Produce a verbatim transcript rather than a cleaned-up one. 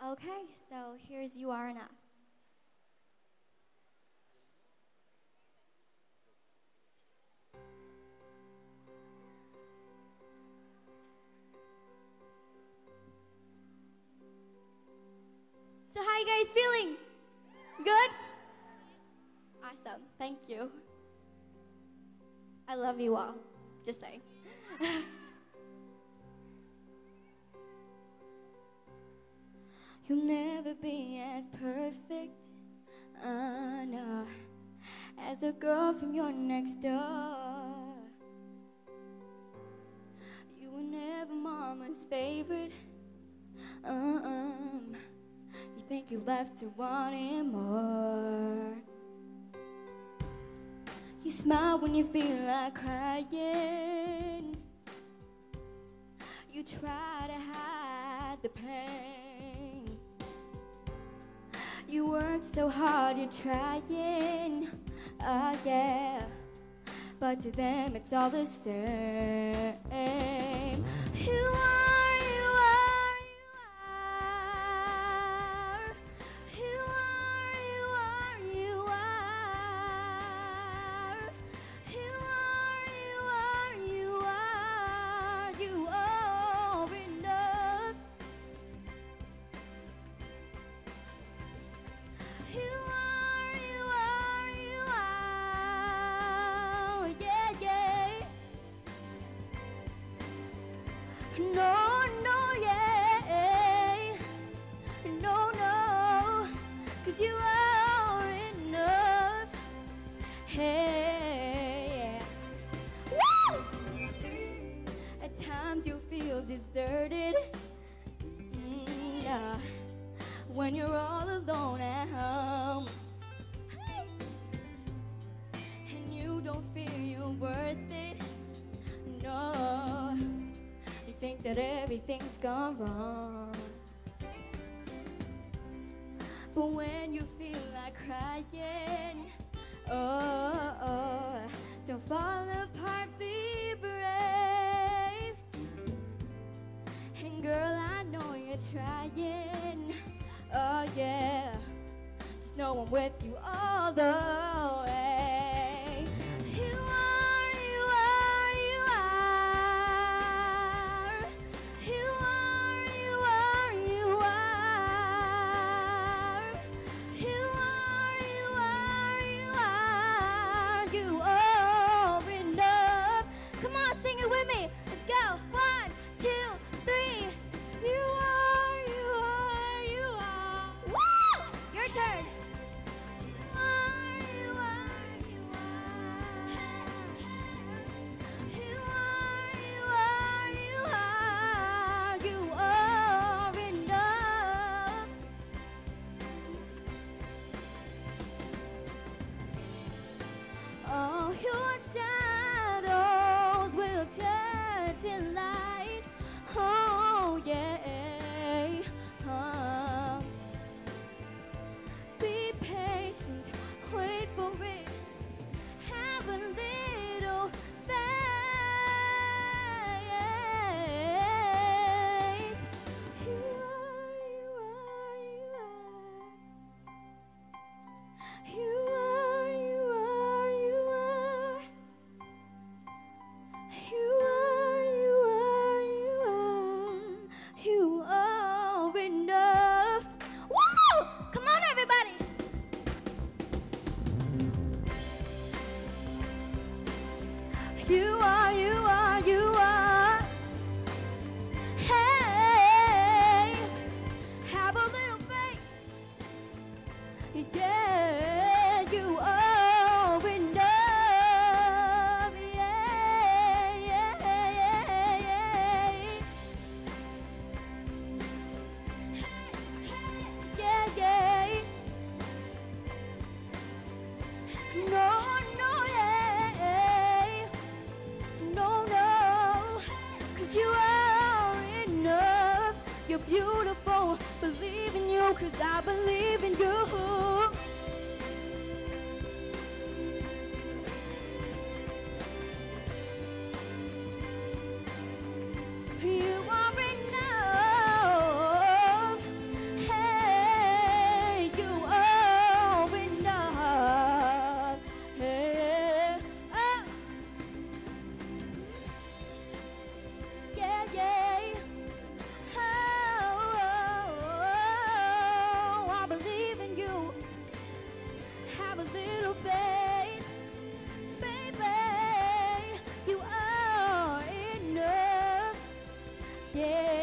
Okay, so here's You Are Enough. So how you guys feeling? Good? Awesome. Thank you. I love you all. Just saying. You'll never be as perfect, uh, no, as a girl from your next door. You were never mama's favorite, uh-uh. You think you left her wanting more. You smile when you feel like crying. You try to hide the pain. You work so hard, you're trying, oh yeah, but to them it's all the same. You are, you are, you are, you are, you are, you are, you are, you are, you are, you are enough. You are, you are, you are, yeah, yeah. No, no, yeah. No, no, 'cause you are enough. Hey, woo! At times you feel deserted. Mm, yeah. When you're all alone at home, and you don't feel you're worth it, no, you think that everything's gone wrong. But when you feel like crying, oh, oh, don't fall apart, be brave. And girl, I know you're trying, oh yeah, just know I'm with you all the way. You are, you are, you are, you are, you are, you are, you are, you are, you are, you are enough. Come on, sing it with me. Let's go. One, two, three. You are, you are, you are. Woo! Your turn. You are, you are, you are. You are, you are, you are. You are enough. Oh, your shadows will turn to light. Oh, yeah. Um, be patient, wait for it. Have a little faith. You are, you are, you are. You are, you are, you are. You are, you are, you are. You are enough. Woo! Come on, everybody. You are, you are, you are. Hey, have a little faith. Yeah, you are enough. Yeah, yeah, yeah, yeah. Yeah, yeah. No, no, yeah. No, no. 'Cause you are enough. You're beautiful. Believe in you, 'cause I believe in you. You are enough. Hey. Yeah.